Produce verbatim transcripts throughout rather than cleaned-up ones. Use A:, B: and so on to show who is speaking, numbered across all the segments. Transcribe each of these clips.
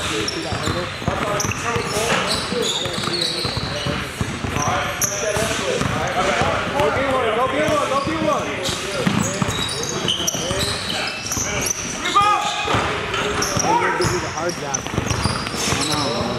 A: Hard job. I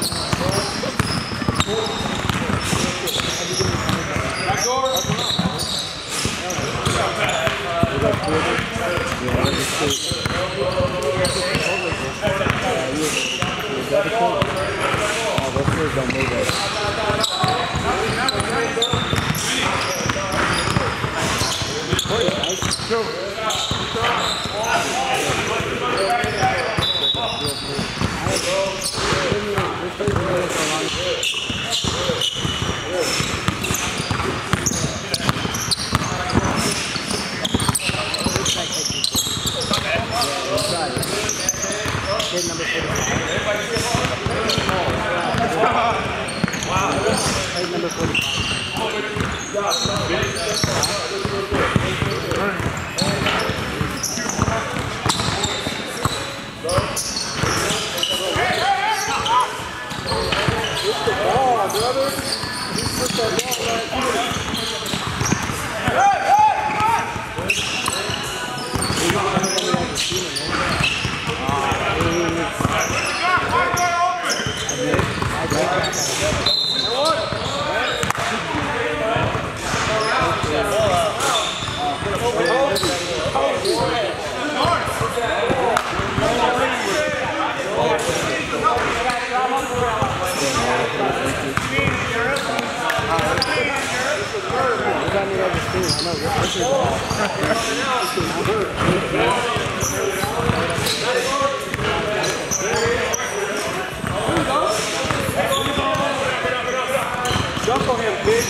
B: Jump on him, kid.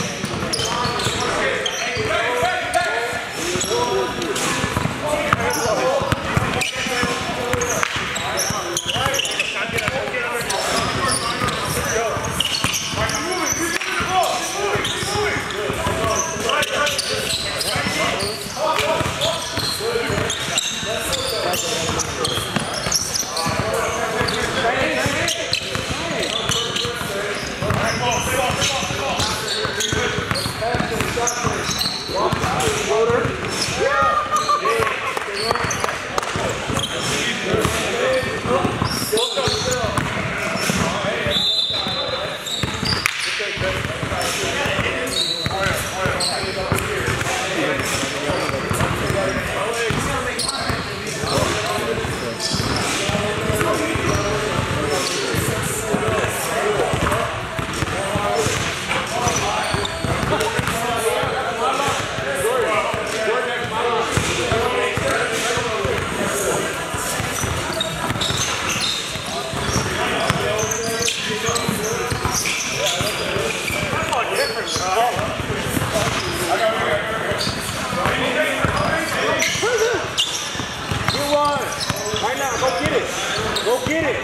B: Go get it.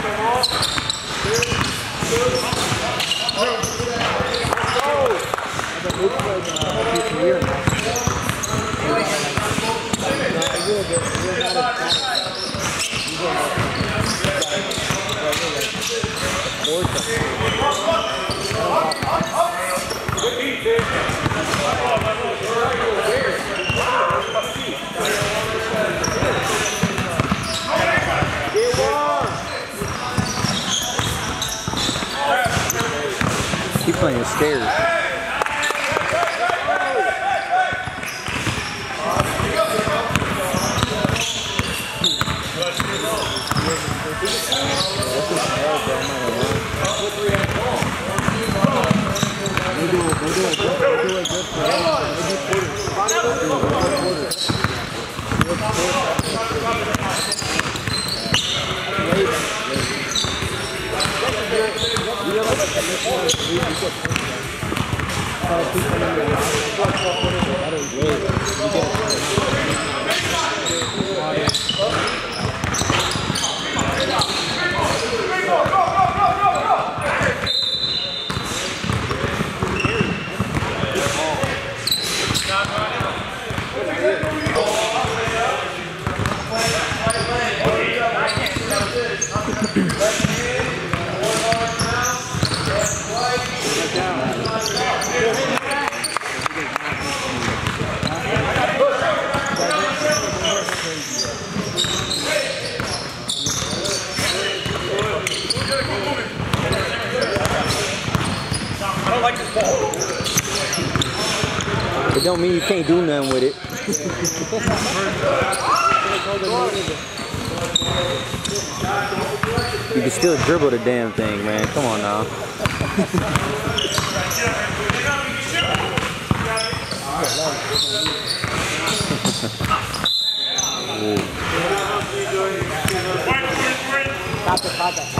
A: Keep playing the stairs.
B: Let's like this ball.
A: It don't mean you can't do nothing with it. You can still dribble the damn thing, man. Come on now.
C: Stop it, stop it.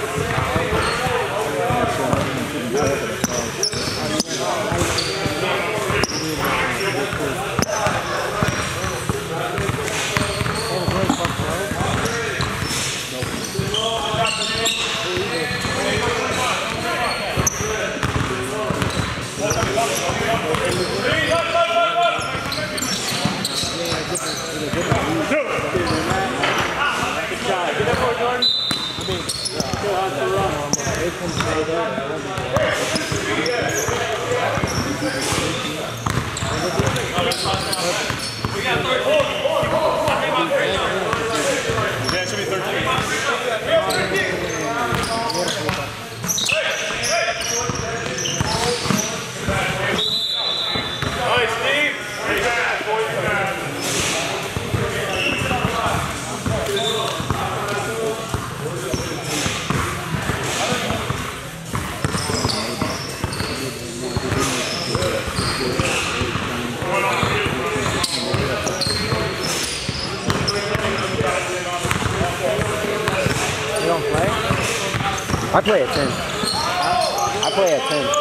A: I play at ten. I play at ten.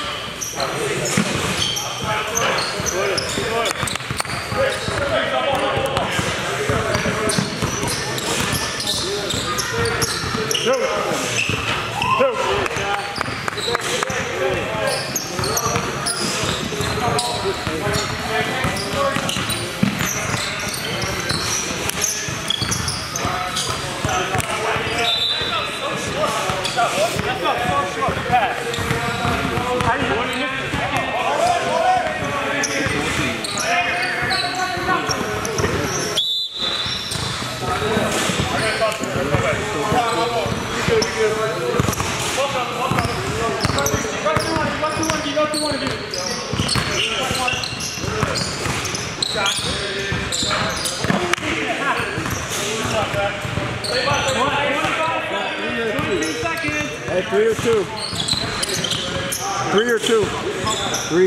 C: Hey, three or two? Three or two? Three.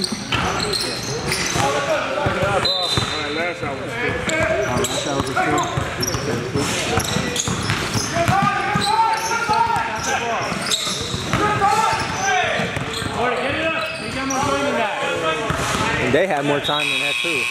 B: Alright, last shot was two.
C: Oh, last shot was a
A: And they had more time than that too.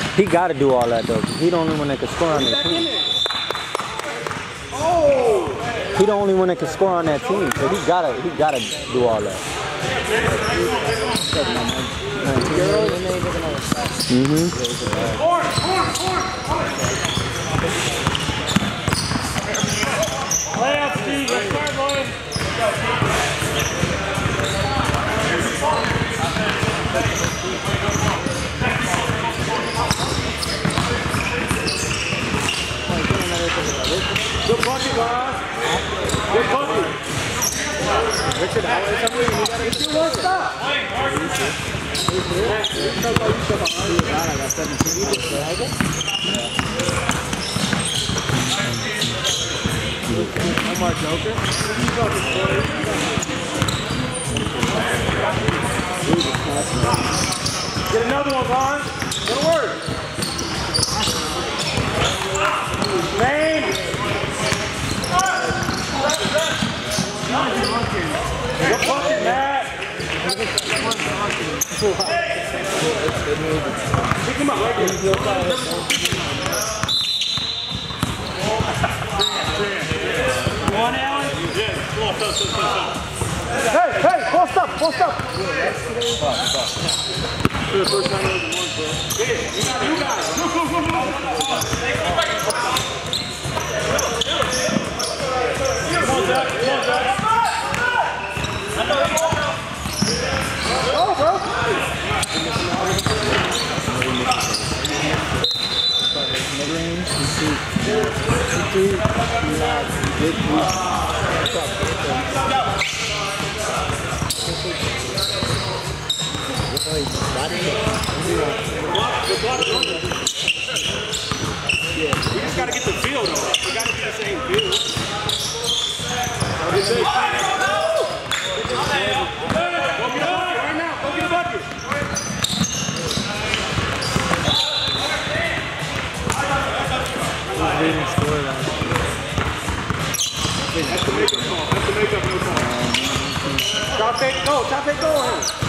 A: He got to do all that though. He the only one that can score on that team. He the only one that can score on that team, so he gotta he gotta do all that. Mm-hmm.
B: Playoff, Steve. Let's start, boys. Good bucket, guys. Good bucket.
C: Richard, how is somebody you gotta get you one stop? I got seventeen. I'm our joker.
B: Get another one, Vaughn. Go to work. Lane. Good bucket, Matt. Pick him up right there. One, Alan? Yeah, come on, come, come, come.
C: Hey, hey, post up, post up.
B: For the first time in one, bro. Hey, you got you guys. Go, go, go, go. Come on, Zach. Come on, Zach.
C: Go, bro.
B: We just gotta get the feel though. We gotta get the same feel. Go get the bucket right now. Go get the bucket. That's the makeup call. That's the makeup no call. Top eight, go. Top eight, go.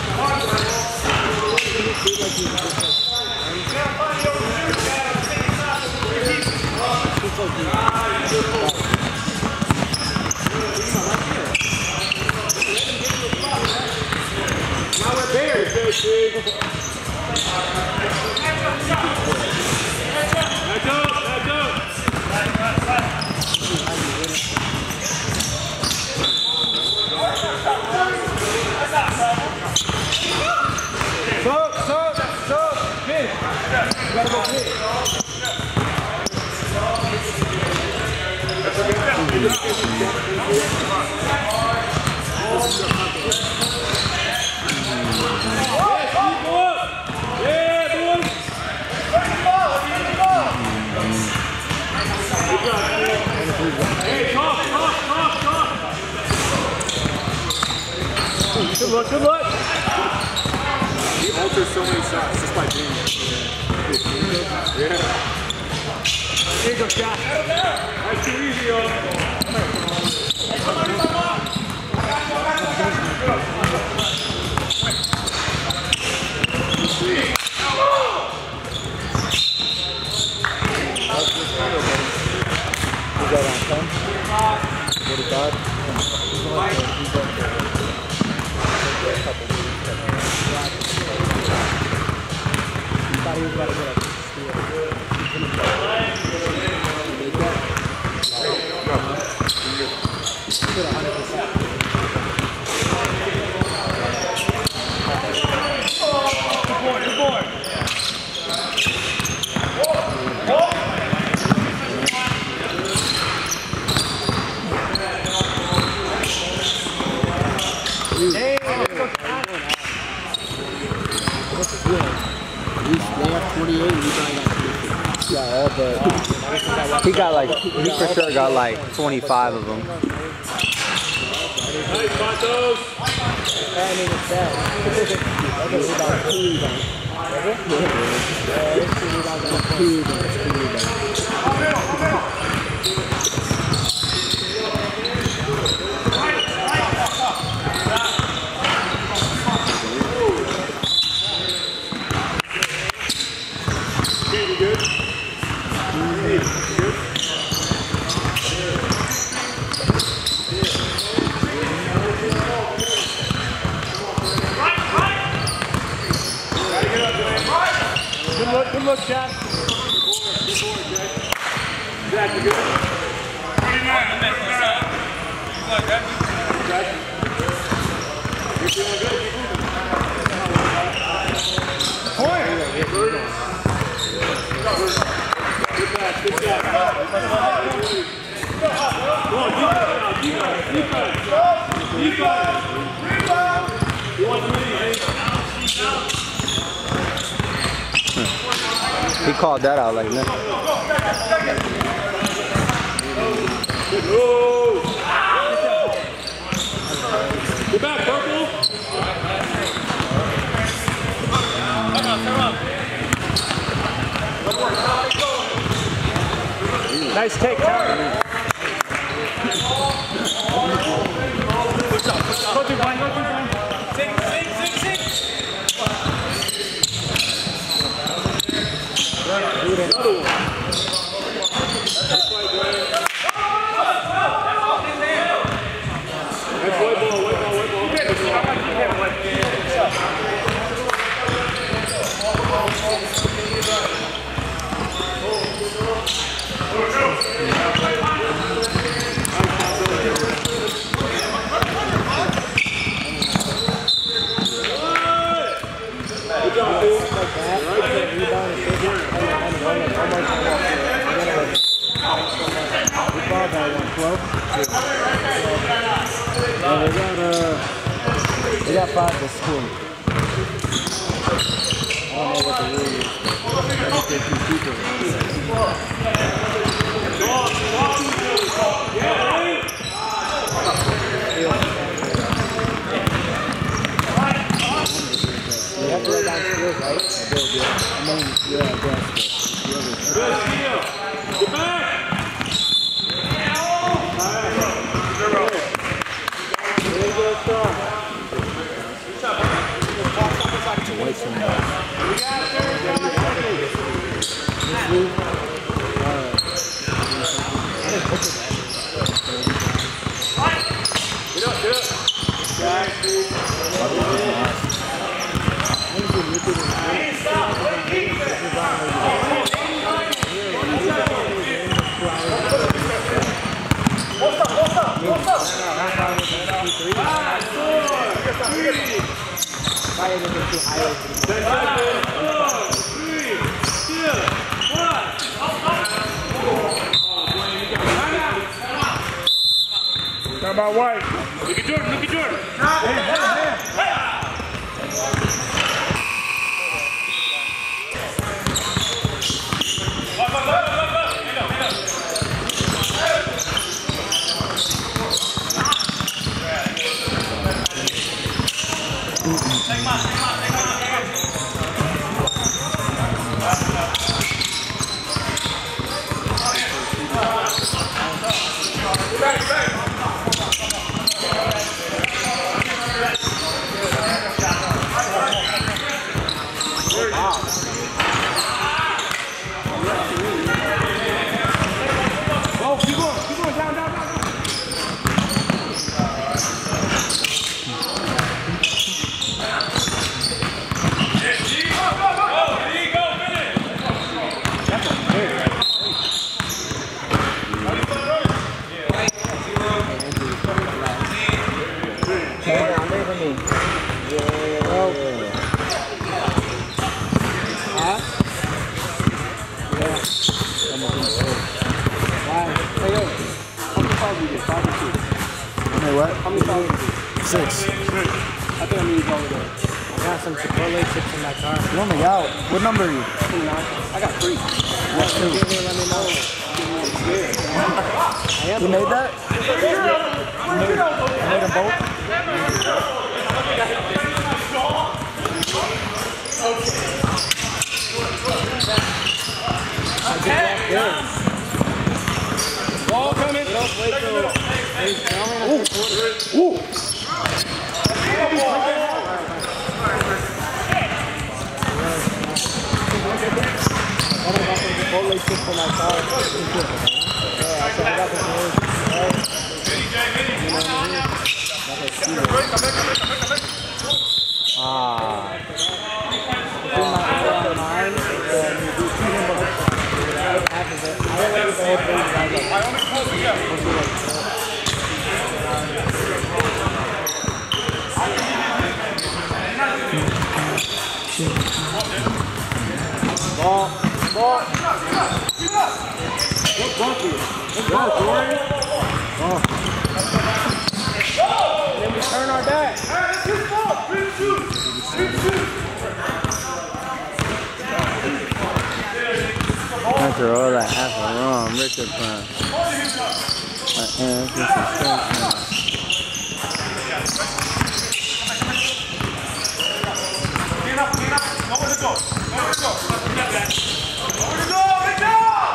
B: Now we're there, baby. Let's go, let's go. So, so, so, big. You gotta go big. Hey, talk, talk, talk, talk. Good luck, good luck. He alters so many shots just by being yeah. Here you go, shot. That's too easy, yo.
C: Got on ten. Go to God. He thought he was about to get a steal. He did one hundred percent.
B: Good boy, good boy.
C: Hey, what's the deal? He's they have forty-eight and we probably got twenty-two.
A: Yeah, all but he got like he for sure got like twenty-five of them.
B: Nice, Patos.
C: I mean, it's bad. That's about two rebounds. Yeah, it's two rebounds and two rebounds. Two rebounds.
B: Get Good look, good look, Jack. Good board, good board, Jack. Jack, you good? twenty-nine. Good luck, Jack. You're feeling good? Point! Good pass, good shot. Come on, defense, defense, defense. You want three,
A: He called that out like that.
B: Good move. Get back, purple. Come on, come on.
C: Nice take, Tyler.
B: Go to blind, go to blind. Sing, sing, sing, sing. Another one. That's right, Dwayne. That's white ball, white ball, white ball. Good job, dude.
C: Like that. Right. Rebound and take it. And almost almost we ball by one twelve. Yeah, we got uh we got five to school. I don't know what the rule is. I think they can keep it. You have to go downstairs, right? I did, yeah. I mean, yeah, I guess.
B: Good steal. Get back. There you go, strong.
C: Wait some more.
B: Get up, get up. Guys, dude. How about White? Look at Jordan, look at Jordan. Hey, hey, hey.
A: Hey, what?
B: How many fouls did you do?
A: Six.
B: I think I need to go over there.
C: I got some Chipotle chips in my car.
A: You only out. What number are you?
B: I got three.
A: What's two?
C: Let me know.
A: You made that? You made, you made them both?
B: Ball coming.
A: Ooh. Ooh.
C: Chipotle chips in my car. Yeah, I said I got some
A: Ah.
C: mine.
B: Ball. Ball. Good bucket. Good ball, Corey.
C: Oh.
B: And then we turn our back. All right, let's shoot ball. Three to shoot. Three to shoot.
A: After all that after wrong, Richard Prime. My ass is
B: Get up, get up. Nowhere to go. Nowhere to go. Nowhere to go. Get down.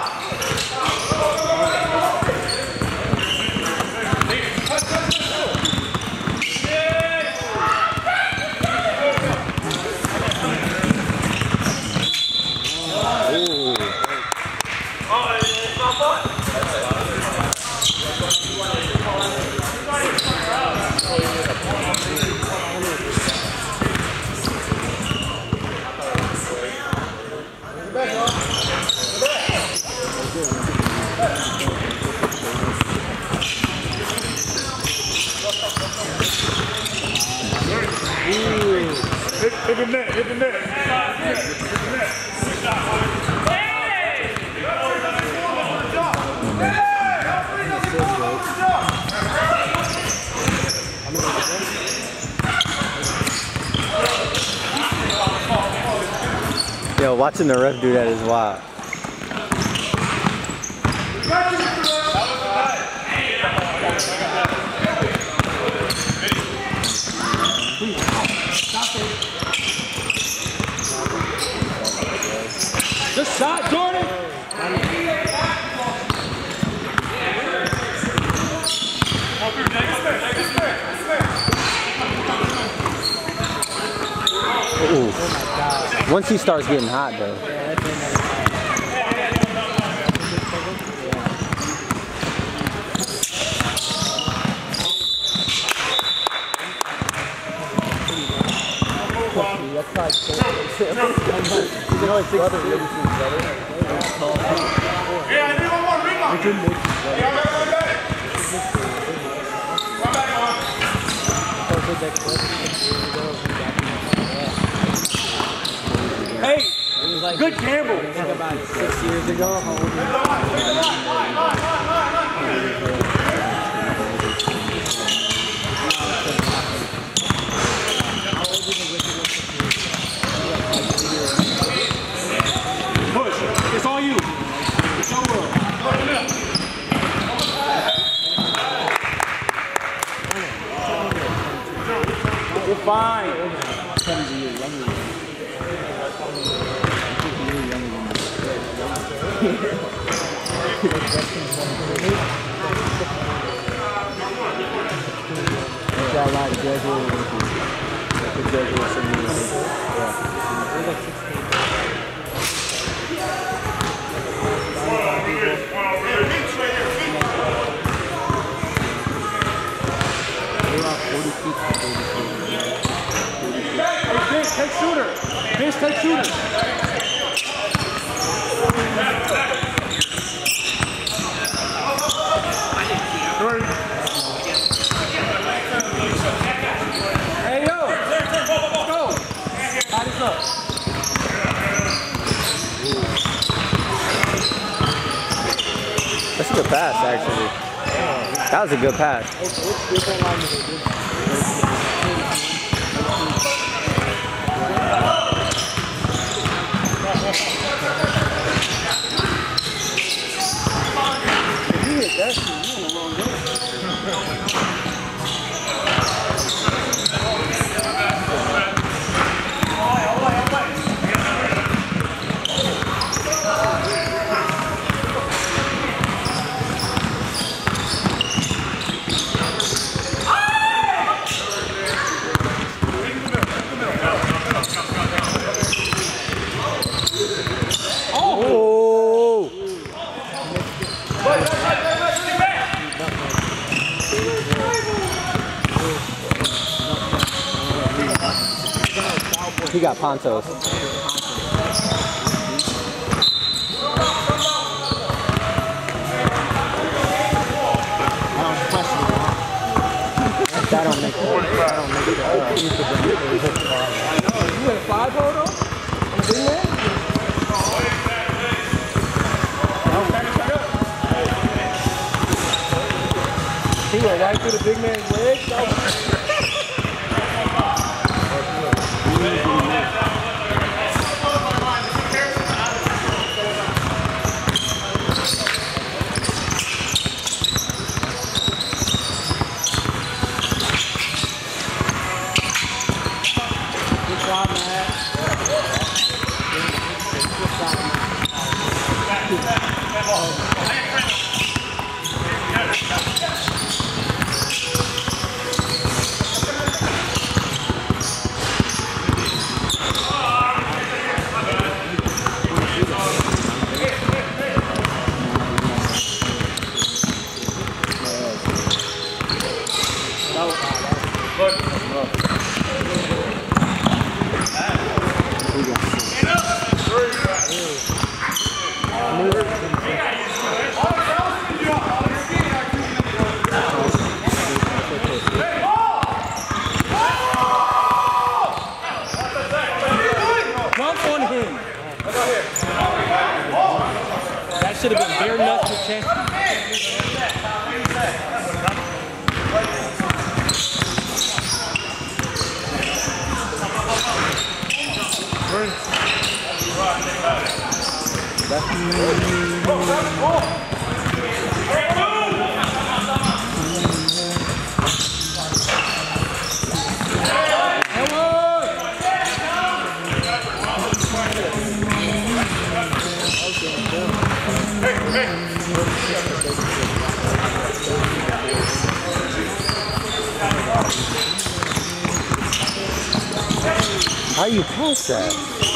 B: Hit, hit the net, hit the net. Hit the net.
A: Yo, watching the ref do that is wild.
B: Good shot, Jordan.
A: Ooh. Once he starts getting hot, though.
C: That's like he's only six brother, maybe six brother.
B: Yeah, I need one more rebound.
C: He couldn't make his brother.
B: Yeah, right, right, right. Come back on. Hey,
C: It was like
B: good gamble.
C: I think about six years ago. How old was he?
B: Push. It's on you. It's your world. You're fine.
C: Ken's a year younger than me. He's a year younger than me. Got a lot of graduated with you. The graduate some years ago. Yeah. We're like sixteen. We're about forty feet from thirty feet.
B: Hey, Vince, take shooter. Vince, take shooter. Three. Hey, yo. Let's go. Tie this up.
A: That's a good pass, actually. That was a good pass. He got ponchos. That don't make sense. That don't make sense.
B: You had a five photo?
C: go right through the big man's legs. Good job, Matt. That should have been bare nuts to chest. How you pass that?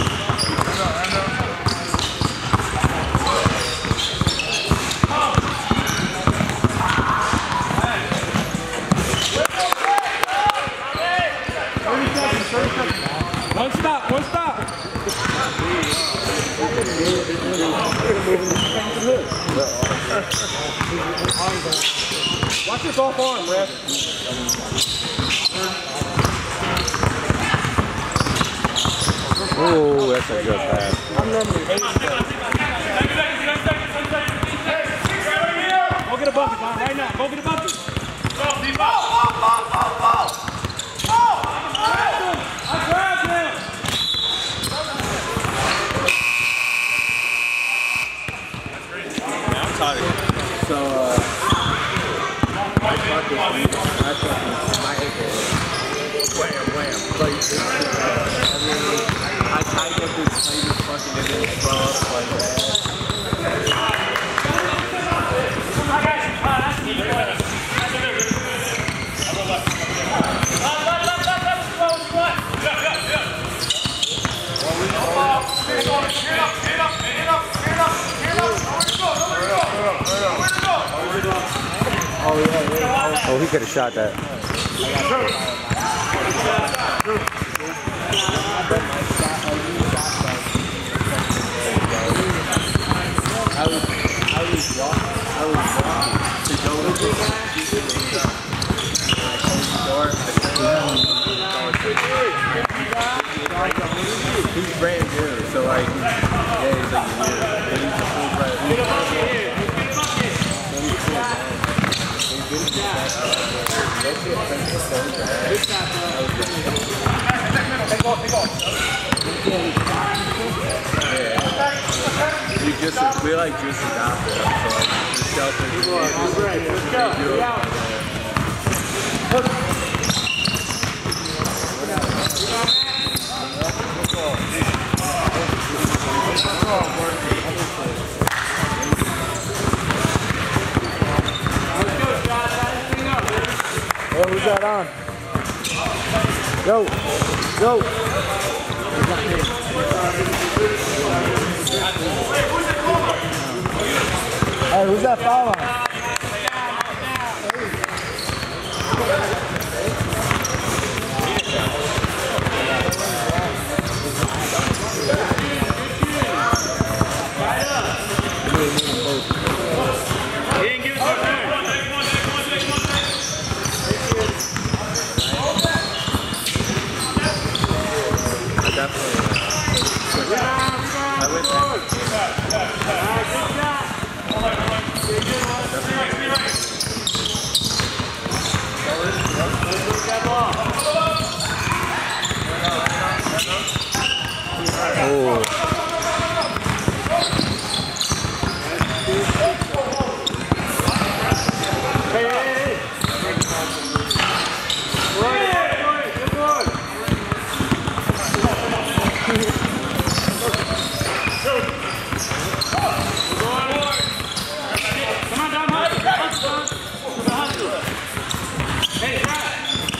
C: One stop, one stop. Watch this off arm, ref.
A: Oh, that's a good pass.
C: I'm normally eight. Go get a bucket, Don, right now. Go get a bucket. Ball, ball, ball, ball, ball. I grabbed him.
A: Yeah, I'm tired. So, uh, I fucking, I fucking, my ankle. Wham, wham. Like, I mean, I tied up this tiny fucking and then throw up like that. Oh, yeah, yeah. Oh, he could have shot that. I was, I was walking, I was walking to go to the he's brand new, so like, yeah, he's like new. And he's a full brand new. We just, we like just adopted him, so like, the shelter. Let's go.
C: Hey, who's that on? Go! Go! Hey, who's that foul on?
B: He didn't give us our turn.
A: Definitely.
C: Oh.
B: Hey, hey, hey. Good boy, good boy. Come on, down, hustle. Hustle. Hey, Brad.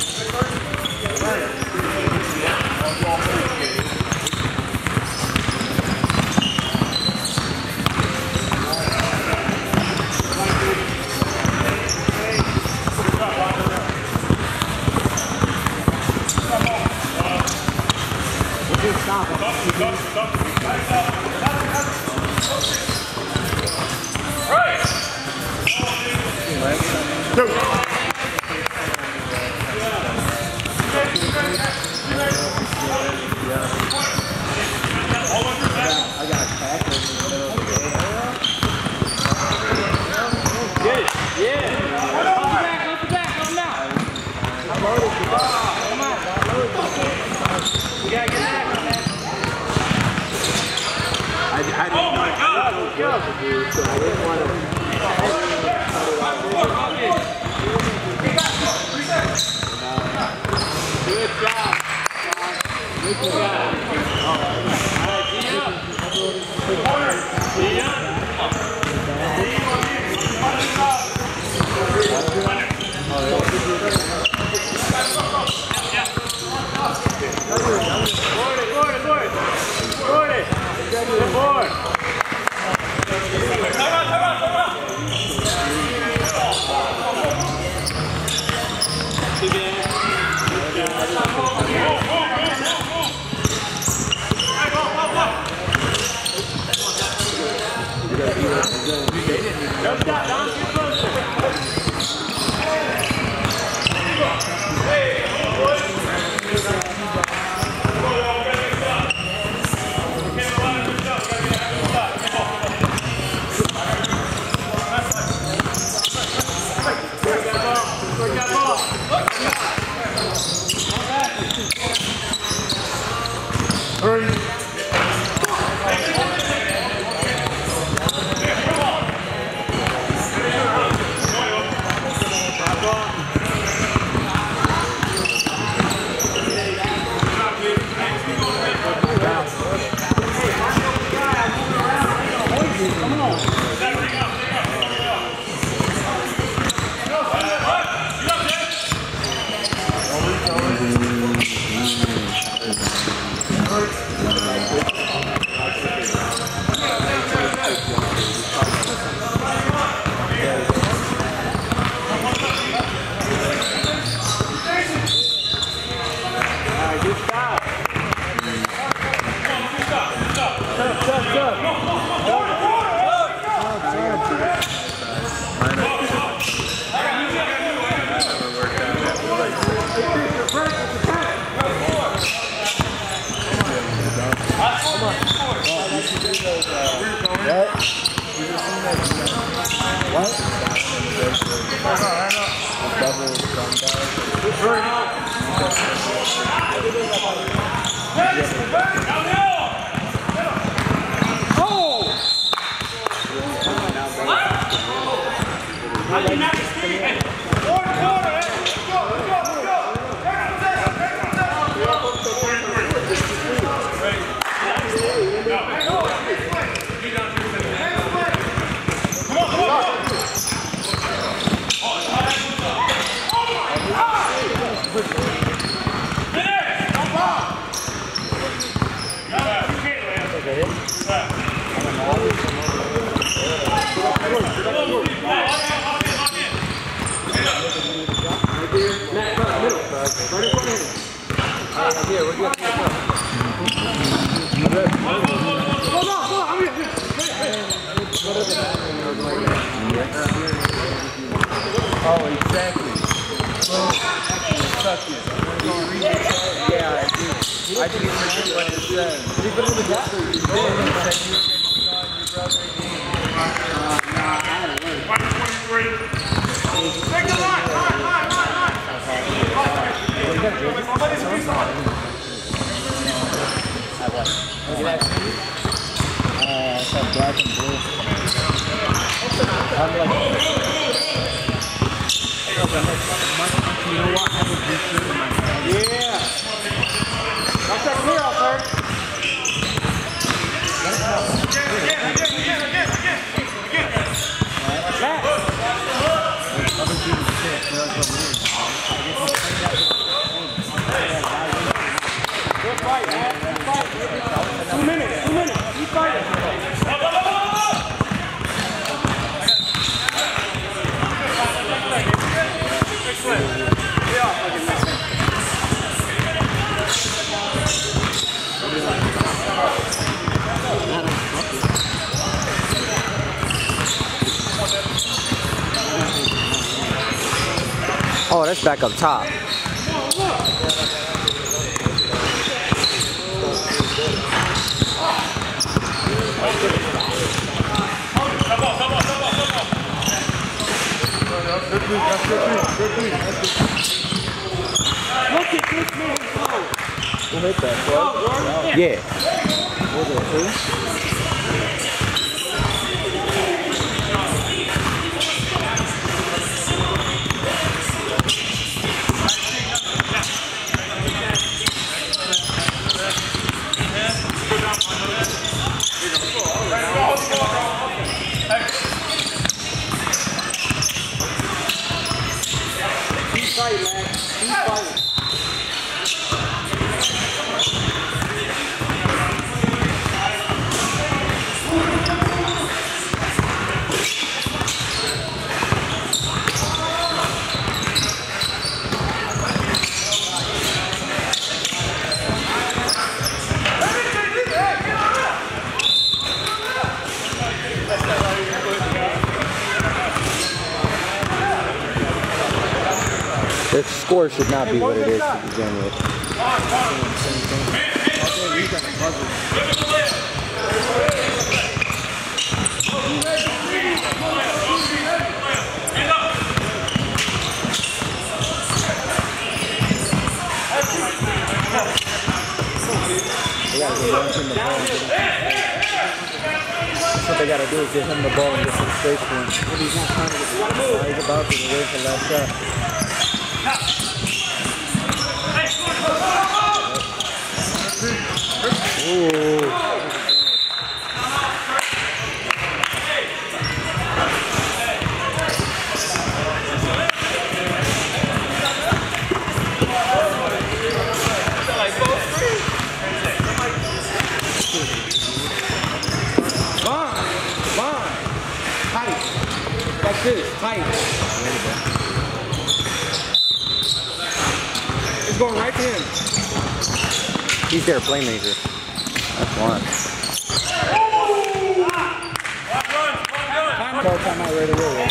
A: Oh, exactly. Suck it. Did you read it? Yeah, I did. I didn't forget what it said. Did you put it in the gap? He did. He said you were going to be on your brother again. Uh, nah, I had to wait.
B: one twenty-three. Take the line, line, line, line, line. Somebody's piece on.
A: At what?
C: Uh, it's like black and blue. I'm like, you know what? I have a blue shirt in my hand.
B: Yeah. Watch that clear out, sir. Again, again, again, again, again, again. Back.
C: Other people's shit, they're like, weird.
B: Good fight, man. Good fight. Two minutes, two minutes. Keep fighting.
C: Oh, that's back up top.
B: Look at this man go.
C: Who hit that, bro? Yeah. Was it two?
B: Keep fighting, man. Keep fighting.
C: This score should not be what it is to begin with. That's what they gotta do is get him the ball and get some space for him. He's not trying to get the ball. He's about to wait for the last shot. Ooh.
B: Fine, fine. Tight. Like this, tight. It's going right to him.
C: He's their playmaker. That's one. Call time out right away.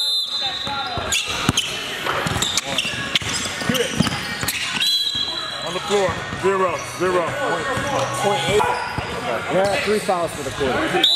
B: On the floor, zero, zero.
C: Point eight. Yeah, three fouls for the quarter.